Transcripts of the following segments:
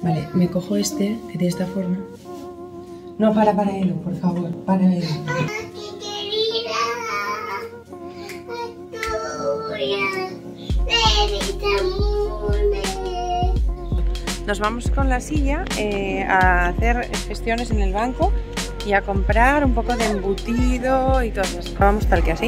Vale, me cojo este, que tiene esta forma. No, para Elo, por favor, para Elo. Nos vamos con la silla a hacer gestiones en el banco y a comprar un poco de embutido y todo eso. Vamos tal que así.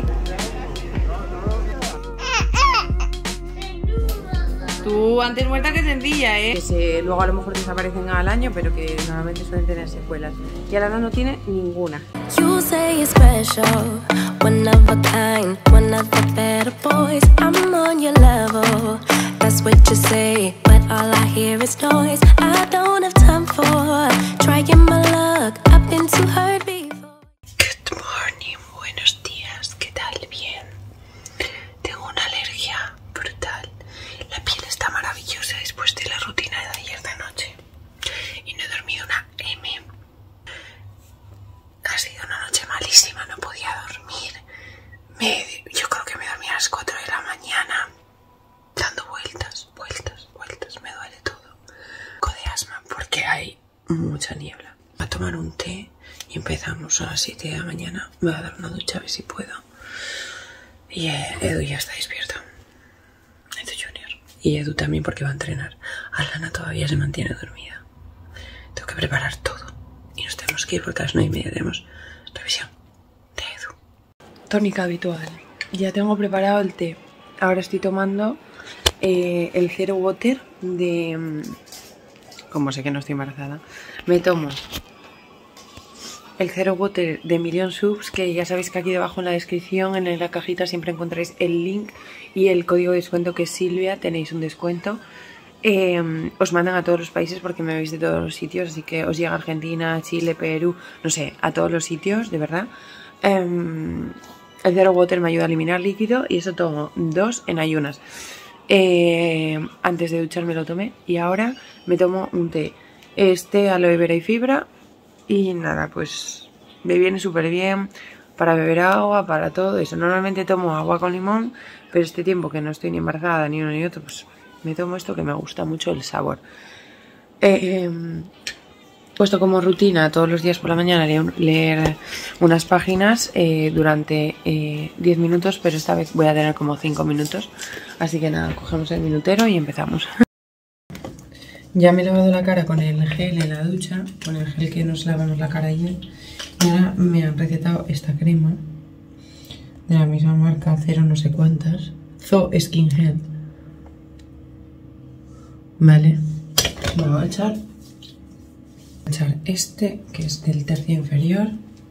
Tú antes muerta que sencilla, ¿eh? Que luego a lo mejor desaparecen al año, pero que normalmente suelen tener secuelas. Y ahora no tiene ninguna. You say you're special, one of a kind, one of the better boys. I'm on your level, that's what you say, but all I hear is noise. I don't have time for trying my luck. I've been too hurt before. Good morning, buenos días, ¿qué tal? Bien. Tengo una alergia brutal. La piel está maravillosa después de la rutina de ayer de noche. Y no he dormido una M. Ha sido una noche malísima, no podía dormir. Yo creo que me dormí a las 4 de la mañana. Dando vueltas. Me duele todo. De asma porque hay mucha niebla. Voy a tomar un té y empezamos a las 7 de la mañana. Me voy a dar una ducha a ver si puedo. Y Edu ya está despierto. Edu Junior. Y Edu también porque va a entrenar. Alana todavía se mantiene dormida. Tengo que preparar todo. Y nos tenemos que ir porque a las 9:30 tenemos revisión de Edu. Tónica habitual. Ya tengo preparado el té. Ahora estoy tomando el Zero Water de... Como sé que no estoy embarazada, me tomo el Zero Water de Million Subs, que ya sabéis que aquí debajo en la descripción, en la cajita, siempre encontráis el link y el código de descuento que es Silvia, tenéis un descuento. Os mandan a todos los países porque me veis de todos los sitios, así que os llega a Argentina, Chile, Perú, no sé, a todos los sitios, de verdad. El Zero Water me ayuda a eliminar líquido y eso tomo 2 en ayunas. Antes de ducharme lo tomé y ahora me tomo un té. Aloe vera y fibra y nada, pues me viene súper bien para beber agua, para todo eso. Normalmente tomo agua con limón, pero este tiempo que no estoy ni embarazada ni uno ni otro, pues me tomo esto que me gusta mucho el sabor. Puesto como rutina todos los días por la mañana leer unas páginas durante 10 minutos, pero esta vez voy a tener como 5 minutos. Así que nada, cogemos el minutero y empezamos. Ya me he lavado la cara con el gel en la ducha, con el gel que nos lavamos la cara ayer. Y ahora me han recetado esta crema de la misma marca, cero no sé cuántas, Zo Skin Health. Vale, me voy a echar este, que es del tercio inferior.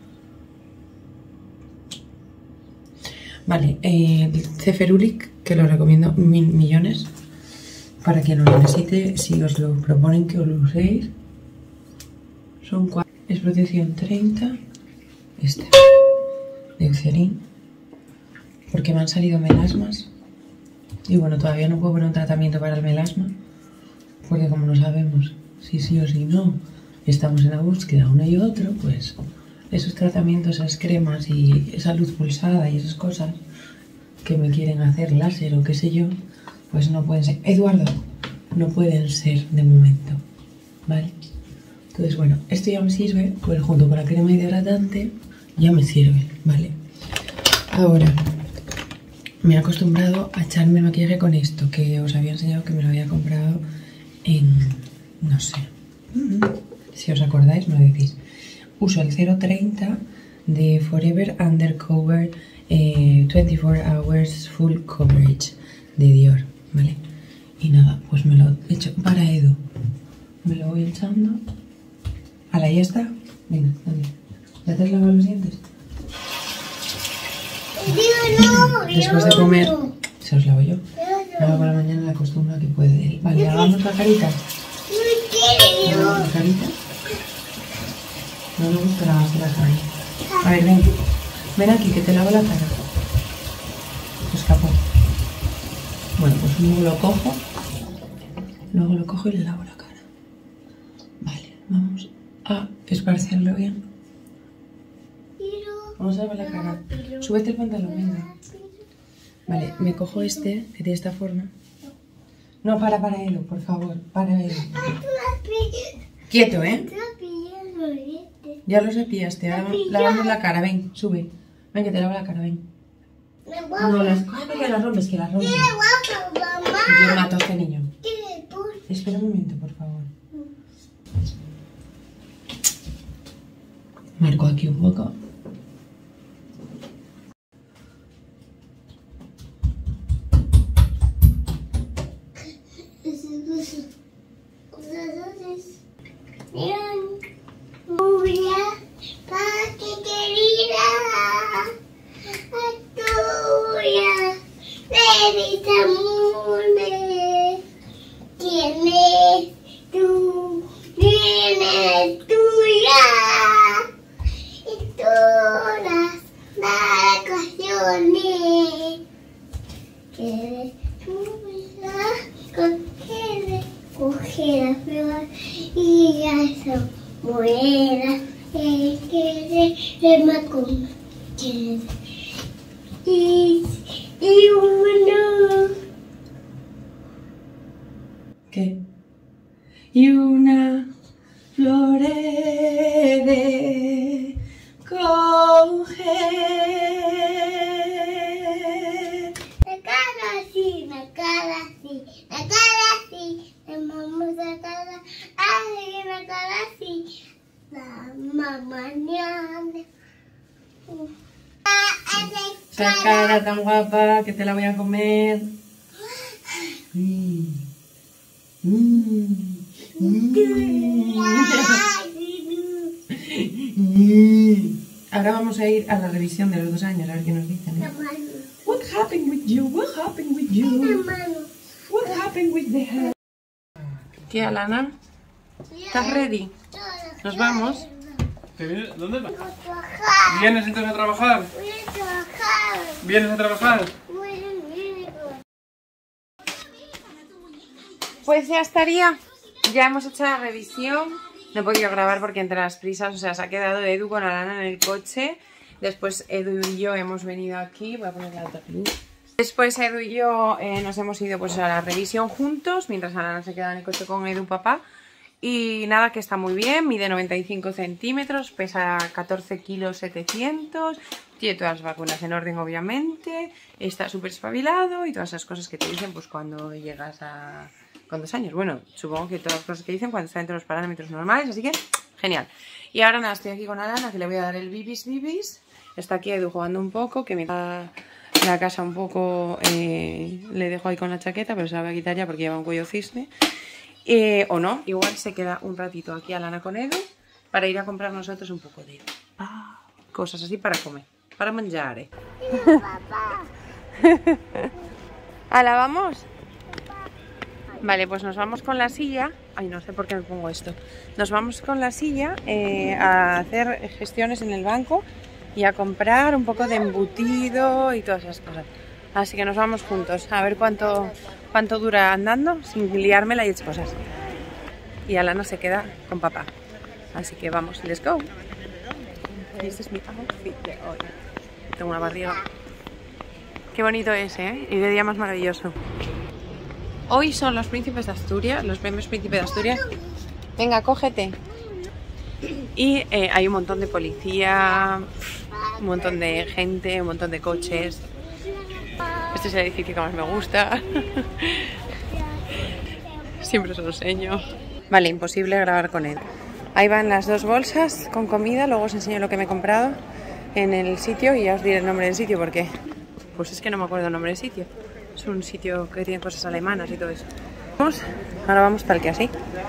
Vale, el Ceferulic, que lo recomiendo 1000 millones. Para quien lo necesite, si os lo proponen que os lo uséis. Son 4. Es protección 30. Este, de Eucerin. Porque me han salido melasmas. Y bueno, todavía no puedo poner un tratamiento para el melasma. Porque como no sabemos si sí o si no, estamos en la búsqueda uno y otro, pues esos tratamientos, esas cremas y esa luz pulsada y esas cosas que me quieren hacer láser o qué sé yo, pues no pueden ser. Eduardo, no pueden ser de momento, ¿vale? Entonces bueno, esto ya me sirve, pues junto con la crema hidratante ya me sirve, ¿vale? Ahora me he acostumbrado a echarme el maquillaje con esto, que os había enseñado que me lo había comprado en... no sé... Si os acordáis, me lo decís. Uso el 030 de Forever Undercover 24 Hours Full Coverage de Dior, ¿vale? Y nada, pues me lo he hecho para Edu. Me lo voy echando. Hala, ya está. Venga, dale. ¿Ya te has lavado los dientes? Después de comer, se os lavo yo. Ahora por la mañana la acostumbro a que puede. Vale, hagamos la carita. ¿La carita? No me gusta lavarse la cara. A ver, ven. Ven aquí, que te lavo la cara. Se escapó. Bueno, pues luego lo cojo. Luego lo cojo y le lavo la cara. Vale, vamos a esparcerlo bien. Vamos a lavar la cara. Súbete el pantalón, venga. Vale, me cojo este, que tiene esta forma. No, para Elo, por favor, para Elo. Quieto, ¿eh? Ya lo cepillaste. Ahora lavamos la cara. Ven, sube. Ven, que te lavo la cara, ven. No, que las rompes, que las rompes. Yo mato a este niño. Espera un momento, por favor. Marco aquí un poco. ¿Qué? Y una flor he de coger. La cara así, la cara así, la cara así, la mamá la cara así, la cara así, la mamá ñana. Esa cara tan guapa que te la voy a comer. Ahora vamos a ir a la revisión de los 2 años, a ver qué nos dicen. What happened with you? What happened with you? What happened with the hair? ¿Qué, Alana? ¿Estás ready? ¿Nos vamos? ¿Dónde vas? Voy a trabajar. ¿Vienes entonces a trabajar? Voy a trabajar. ¿Vienes a trabajar? Pues ya estaría. Ya hemos hecho la revisión. No he podido grabar porque entre las prisas, o sea, se ha quedado Edu con Alana en el coche. Después Edu y yo hemos venido aquí. Voy a poner la otra luz. Después Edu y yo nos hemos ido pues a la revisión juntos, mientras Alana se queda en el coche con Edu papá. Y nada, que está muy bien, mide 95 centímetros, pesa 14 kilos 700, tiene todas las vacunas en orden obviamente, está súper espabilado y todas esas cosas que te dicen pues cuando llegas a... con 2 años. Bueno, supongo que todas las cosas que dicen cuando está entre los parámetros normales, así que genial. Y ahora nada, estoy aquí con Alana, que le voy a dar el bibis. Está aquí Edu jugando un poco, que me da la casa un poco, le dejo ahí con la chaqueta, pero se la voy a quitar ya porque lleva un cuello cisne. O no, igual se queda un ratito aquí Alana con Edu para ir a comprar nosotros un poco de cosas así para comer, para mangiare. Papá. ¿Ala, vamos? Vale, pues nos vamos con la silla. Ay, no sé por qué me pongo esto. Nos vamos con la silla a hacer gestiones en el banco y a comprar un poco de embutido y todas esas cosas. Así que nos vamos juntos a ver cuánto dura andando sin liármela y esas cosas. Y Alana se queda con papá. Así que vamos, let's go. Y este es mi outfit de hoy. Tengo una barriga. Qué bonito es, ¿eh? Y qué día más maravilloso. Hoy son los príncipes de Asturias, los premios Príncipe de Asturias. Venga, cógete. Y hay un montón de policía, un montón de gente, un montón de coches. Este es el edificio que más me gusta. Siempre se lo enseño. Vale, imposible grabar con él. Ahí van las 2 bolsas con comida. Luego os enseño lo que me he comprado en el sitio y ya os diré el nombre del sitio porque pues es que no me acuerdo el nombre del sitio. Es un sitio que tiene cosas alemanas y todo eso. Ahora vamos tal que así.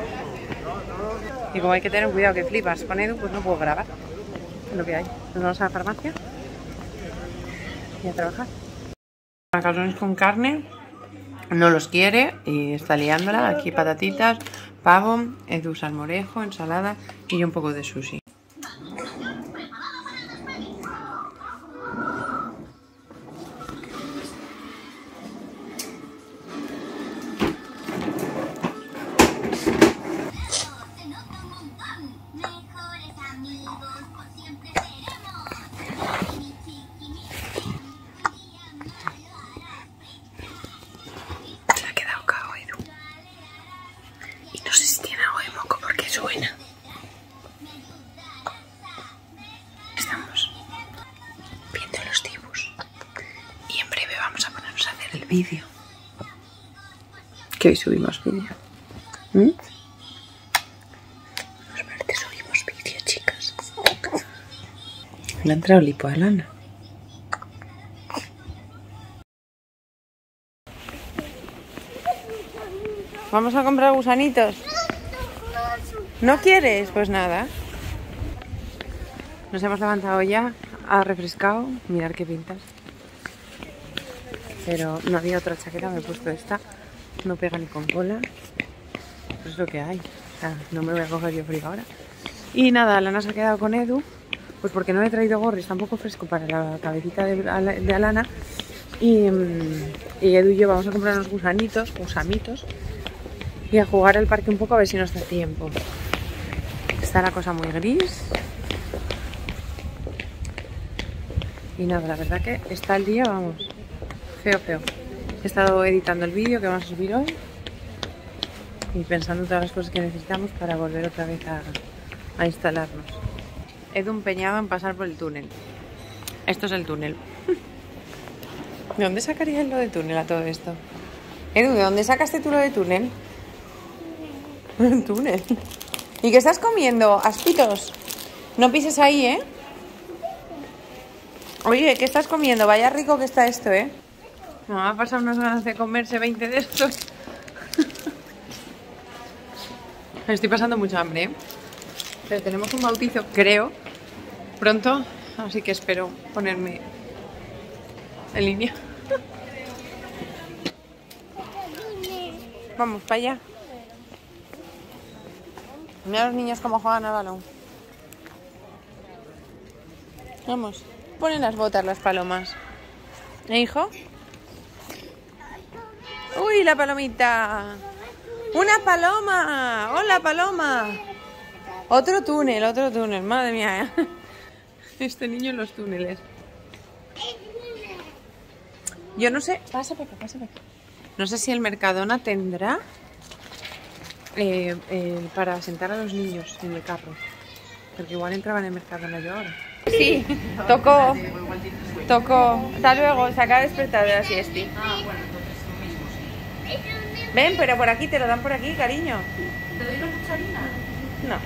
Y como hay que tener cuidado que flipas con Edu, pues no puedo grabar. Es lo que hay. Nos vamos a la farmacia y a trabajar. Macarrones con carne, no los quiere y está liándola. Aquí patatitas, pavo, Edu salmorejo, ensalada y un poco de sushi. Se ha quedado cao, Edu. Y no sé si tiene algo de moco porque suena. vídeo. Que hoy subimos vídeo. Los martes subimos vídeo, chicas. Le ha entrado lipo a Lana. Vamos a comprar gusanitos. ¿No quieres? Pues nada. Nos hemos levantado ya, ha refrescado. Mirad qué pintas. Pero no había otra chaqueta, me he puesto esta. No pega ni con cola. Pues es lo que hay. O sea, no me voy a coger yo frío ahora. Y nada, Alana se ha quedado con Edu. Pues porque no le he traído gorro, está un poco fresco para la cabecita de Alana. Y Edu y yo vamos a comprar unos gusamitos. Y a jugar al parque un poco a ver si nos da tiempo. Está la cosa muy gris. Y nada, la verdad que está el día, vamos, feo. He estado editando el vídeo que vamos a subir hoy y pensando en todas las cosas que necesitamos para volver otra vez a instalarnos. Edu empeñado en pasar por el túnel. Esto es el túnel. ¿De dónde sacaría él lo de túnel a todo esto? Edu, ¿de dónde sacaste tú lo de túnel? Túnel. ¿Y qué estás comiendo? Aspitos. No pises ahí, ¿eh? Oye, ¿qué estás comiendo? Vaya rico que está esto, ¿eh? Me va a pasar unas ganas de comerse 20 de estos. Estoy pasando mucha hambre, ¿eh? Pero tenemos un bautizo, creo, pronto. Así que espero ponerme en línea. Vamos, para allá. Mira a los niños cómo juegan al balón. Vamos. Ponen las botas las palomas. ¿Eh, hijo? ¡Uy, la palomita! ¡Una paloma! ¡Hola, paloma! Otro túnel. Madre mía, ¿eh? Este niño en los túneles. Yo no sé... Pasa para acá. No sé si el Mercadona tendrá para sentar a los niños en el carro. Porque igual entraba en el Mercadona yo ahora. Sí, tocó. Hasta luego, se acaba de despertar de la siesta. Ven, pero por aquí, te lo dan por aquí, cariño. ¿Te doy la cucharina? No.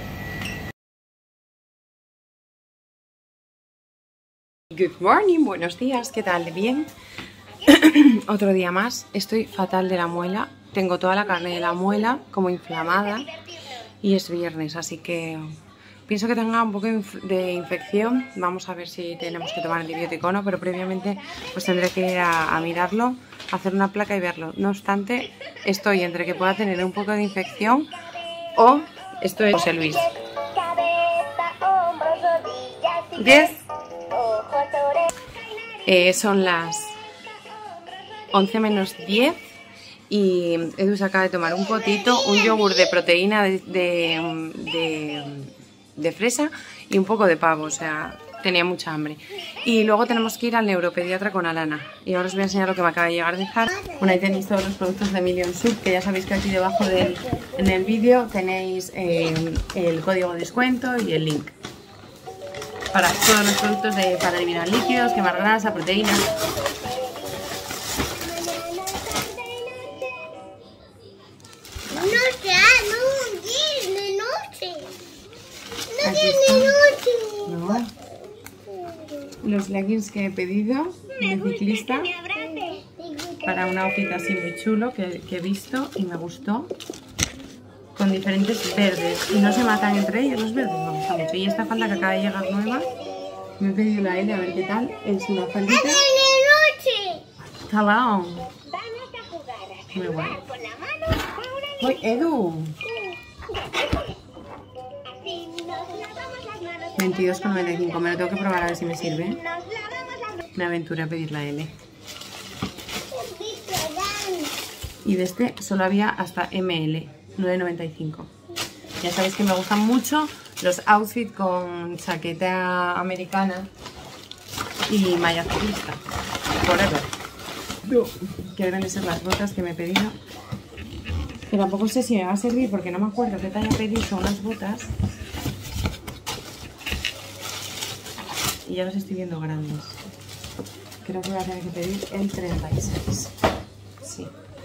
Good morning, buenos días, ¿qué tal? ¿Bien? Otro día más, estoy fatal de la muela. Tengo toda la carne de la muela como inflamada y es viernes, así que pienso que tenga un poco de infección. Vamos a ver si tenemos que tomar antibiótico o no, pero previamente pues tendré que ir a mirarlo, hacer una placa y verlo. No obstante, estoy entre que pueda tener un poco de infección o estoy José Luis. 10. Son las 11 menos 10 y Edu se acaba de tomar un potito, un yogur de proteína de fresa y un poco de pavo, o sea, tenía mucha hambre. Y luego tenemos que ir al neuropediatra con Alana. Y ahora os voy a enseñar lo que me acaba de llegar de Zara. Bueno, ahí tenéis todos los productos de Million Soup, que ya sabéis que aquí debajo en el vídeo tenéis el código de descuento y el link. Para todos los productos para eliminar líquidos, quemar grasa, proteínas. No. Los leggings que he pedido de ciclista para un outfit así muy chulo que he visto y me gustó, con diferentes verdes y no se matan entre ellos los verdes, me gusta mucho. Y esta falda que acaba de llegar nueva, me he pedido la L a ver qué tal, es una faldita talón muy guay. ¡Uy, Edu! 22,95, me lo tengo que probar a ver si me sirve. Me aventuré a pedir la L. Y de este solo había hasta ML, 9,95. Ya sabéis que me gustan mucho los outfits con chaqueta americana y malla ciclista. Forever. Que deben de ser las botas que me he pedido. Que tampoco sé si me va a servir porque no me acuerdo qué talla pedí, son unas botas. Y ya los estoy viendo grandes. Creo que voy a tener que pedir el 36. así.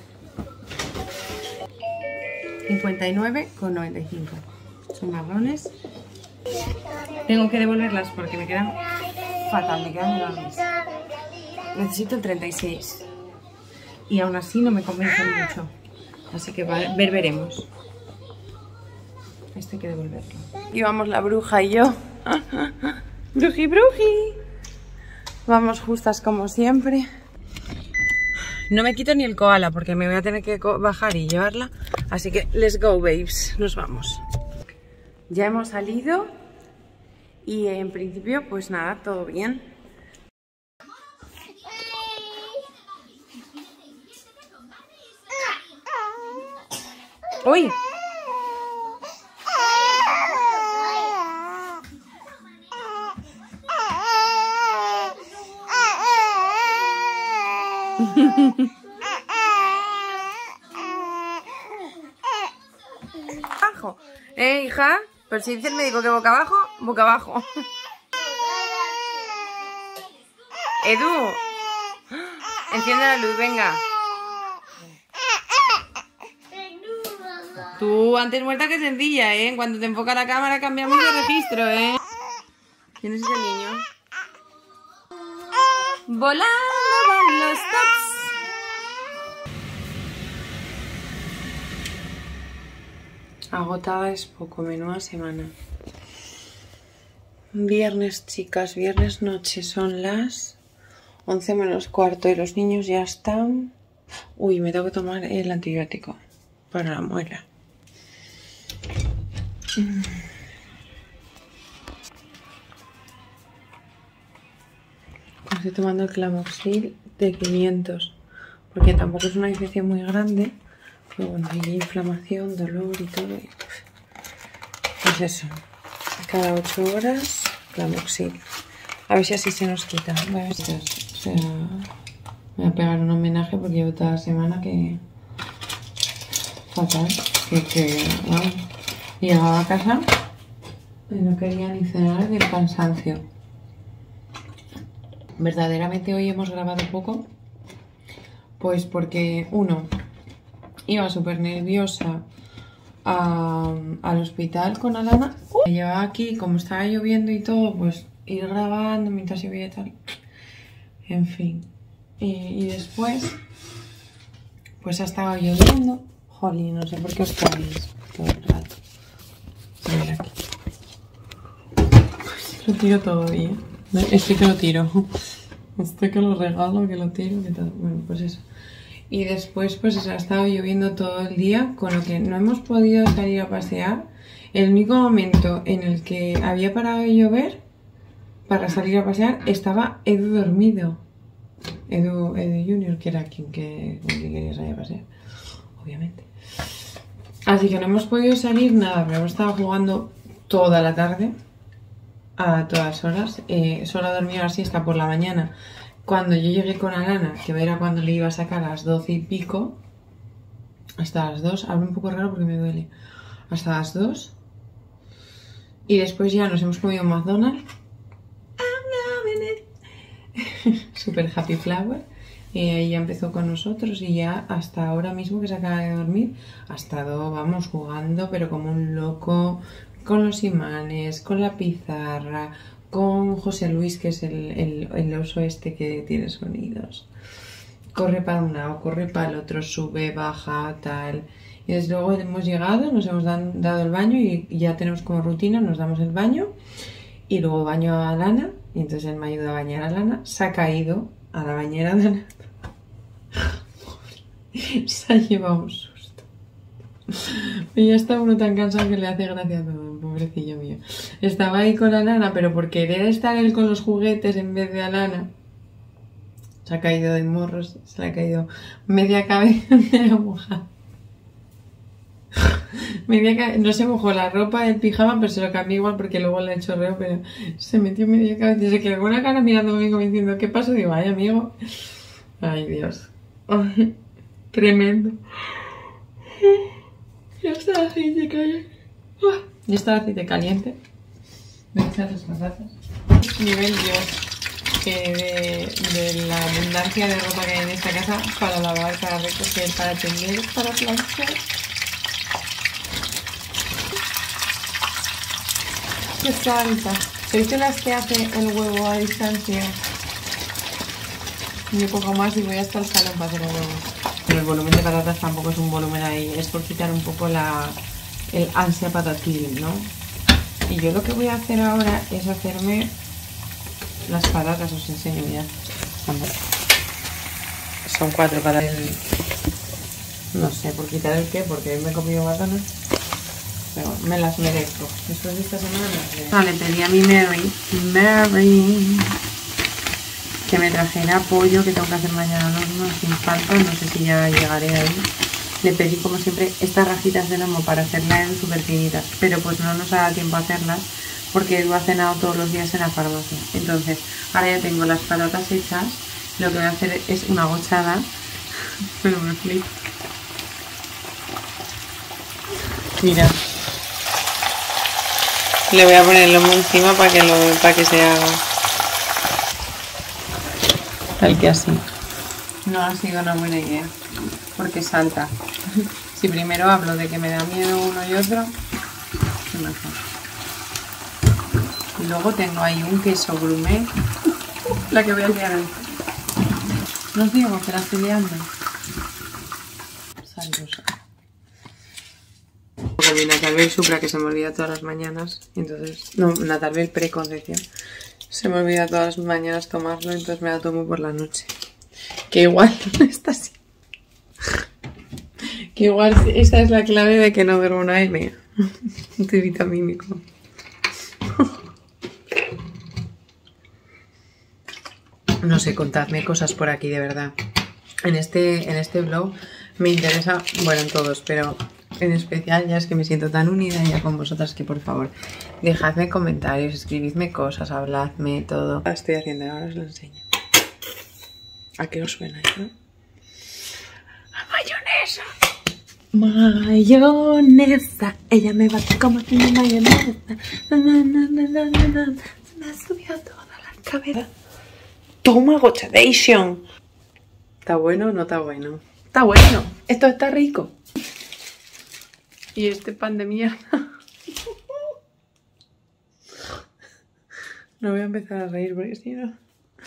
59,95. Son marrones. Tengo que devolverlas porque me quedan fatal, me quedan enormes. Necesito el 36. Y aún así no me convencen mucho. Así que veremos. Esto hay que devolverlo. Y vamos la bruja y yo. ¡Bruji, bruji! Vamos justas como siempre. No me quito ni el koala porque me voy a tener que bajar y llevarla. Así que let's go, babes. Nos vamos. Ya hemos salido. Y en principio, pues nada, todo bien. ¡Uy! Abajo. Hija, pero si dice el médico que boca abajo, boca abajo. Edu, enciende la luz, venga. Tú antes muerta que sencilla, ¿eh? Cuando te enfoca la cámara cambiamos de registro, ¿eh? ¿Quién es ese niño? Volando van los tops. Agotada es poco, menuda semana. Viernes, chicas, viernes noche, son las 11 menos cuarto y los niños ya están... Uy, me tengo que tomar el antibiótico para la muela. Estoy tomando el Clamoxil de 500 porque tampoco es una infección muy grande, pero bueno, hay inflamación, dolor y todo. Pues eso, cada 8 horas Clamoxil. A ver si así se nos quita. Voy a ver si me voy a pegar un homenaje porque llevo toda la semana que... fatal. Que vamos. Llegaba a casa y no quería ni cenar del cansancio. Verdaderamente hoy hemos grabado poco, pues porque uno, iba súper nerviosa al hospital con Alana. Me llevaba aquí, como estaba lloviendo y todo, pues ir grabando mientras llovía y tal. En fin. Y después, pues ha estado lloviendo. Jolín, no sé por qué os caéis todo el rato. A ver aquí. Lo tiro todo bien. Este que lo tiro. Este que lo regalo, que lo tiro, que todo. Bueno, pues eso. Y después, pues ha estado lloviendo todo el día, con lo que no hemos podido salir a pasear. El único momento en el que había parado de llover para salir a pasear estaba Edu dormido. Edu Junior, que era quien quería salir a pasear, obviamente. Así que no hemos podido salir nada, pero hemos estado jugando toda la tarde. A todas horas, solo ha dormido la siesta por la mañana. Cuando yo llegué con Alana, que era cuando le iba a sacar a las 12 y pico, hasta las 2, hablo un poco raro porque me duele, hasta las 2, y después ya nos hemos comido un McDonald's, super happy flower, y ella empezó con nosotros y ya hasta ahora mismo que se acaba de dormir, ha estado, vamos, jugando, pero como un loco, con los imanes, con la pizarra, con José Luis, que es el oso este que tiene sonidos. Corre para un lado, corre para el otro, sube, baja, tal. Y desde luego hemos llegado, nos hemos dado el baño y ya tenemos como rutina, nos damos el baño y luego baño a Lana, y entonces él me ayuda a bañar a Lana. Se ha caído a la bañera de Lana. Se ha llevado un susto. Y ya está uno tan cansado que le hace gracia a todo, pobrecillo mío. Estaba ahí con Alana, pero por querer estar él con los juguetes en vez de Alana, se ha caído de morros, se le ha caído media cabeza mojada. No se mojó la ropa, el pijama, pero se lo cambié igual porque luego le chorreó, pero se metió media cabeza y se quedó con una cara mirándome como diciendo, ¿qué pasó? Digo, ay, amigo. Ay, Dios. Ay, tremendo. Ya está el aceite caliente. Ya está el aceite caliente. Voy a echar las patatas. Nivel Dios. de la abundancia de ropa que hay en esta casa para lavar, para recoger, para tender, para planchar. ¡Qué salta! ¿Sois de las que hace el huevo a distancia? Yo cojo más y voy hasta el salón para hacer el huevo. Pero el volumen de patatas tampoco es un volumen ahí, es por quitar un poco el ansia patatil, ¿no? Y yo lo que voy a hacer ahora es hacerme las patatas, os enseño ya. Son 4 patatas. No sé, por quitar el qué, porque me he comido batanas. Pero me las merezco. Después de esta semana me las merezco. Vale, pedí a mi Mary que me trajera pollo que tengo que hacer mañana al horno sin falta. No sé si ya llegaré ahí. Le pedí como siempre estas rajitas de lomo para hacerlas en súper finitas, pero pues no nos ha dado tiempo a hacerlas porque Edu ha cenado todos los días en la farmacia. Entonces ahora ya tengo las patatas hechas. Lo que voy a hacer es una gochada. Pero me flipo. Mira, le voy a poner el lomo encima para que se haga tal que así. No ha sido una buena idea porque salta. Si primero hablo de que me da miedo uno y otro, es mejor. Y luego tengo ahí un queso grumet, la que voy a liar hoy. No os digo que la estoy liando. Salvosa. Con mi Natalbel Supra, que se me olvida todas las mañanas. Entonces, no, Natalbel Preconcepción. Se me olvida todas las mañanas tomarlo, entonces me la tomo por la noche. Que igual está así. Que igual esa es la clave de que no duermo una M. Multivitamínico. No sé, contadme cosas por aquí, de verdad. En este blog me interesa, bueno, en todos, pero en especial ya es que me siento tan unida ya con vosotras que por favor, dejadme comentarios, escribidme cosas, habladme, todo. La estoy haciendo, ahora os lo enseño. ¿A qué os suena eso? ¡A mayonesa! Mayonesa, ella me bate como si me mayonesa. Se me ha subido toda la cabeza. Toma gochadation. ¿Está bueno o no está bueno? Está bueno, esto está rico. Y este pan de mierda. No voy a empezar a reír porque si no...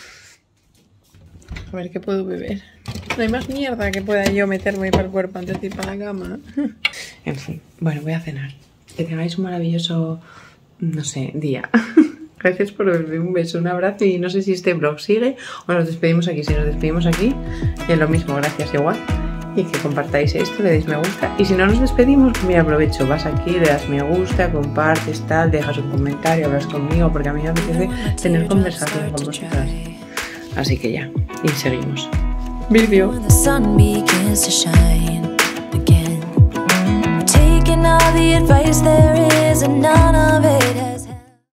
A ver qué puedo beber. No hay más mierda que pueda yo meterme para el cuerpo antes de ir para la cama. En fin, bueno, voy a cenar. Que tengáis un maravilloso, no sé, día. Gracias por verme, un beso, un abrazo y no sé si este vlog sigue o nos despedimos aquí. Si nos despedimos aquí, es lo mismo, gracias igual. Y que compartáis esto, le deis me gusta. Y si no nos despedimos, pues mira, aprovecho, vas aquí, le das me gusta, compartes, tal, dejas un comentario, hablas conmigo, porque a mí me apetece tener conversación con vosotras. Así que ya, y seguimos. Vídeo. Taking all the advice there is and none of it